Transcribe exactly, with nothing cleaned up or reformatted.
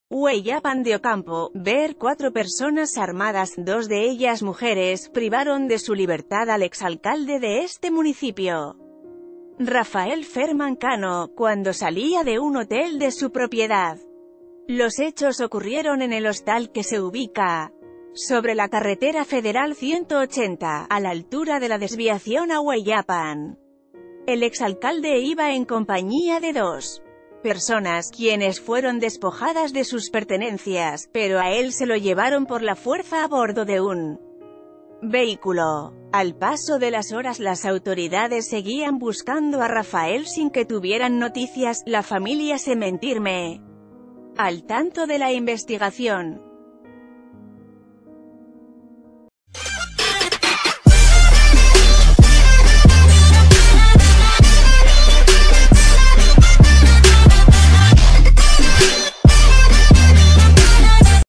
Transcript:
Hueyapan de Ocampo, ver cuatro personas armadas, dos de ellas mujeres, privaron de su libertad al exalcalde de este municipio, Rafael Ferman Cano, cuando salía de un hotel de su propiedad. Los hechos ocurrieron en el hostal que se ubica sobre la carretera federal ciento ochenta, a la altura de la desviación a Hueyapan. El exalcalde iba en compañía de dos personas, quienes fueron despojadas de sus pertenencias, pero a él se lo llevaron por la fuerza a bordo de un vehículo. Al paso de las horas las autoridades seguían buscando a Rafael sin que tuvieran noticias. La familia se mentirme al tanto de la investigación.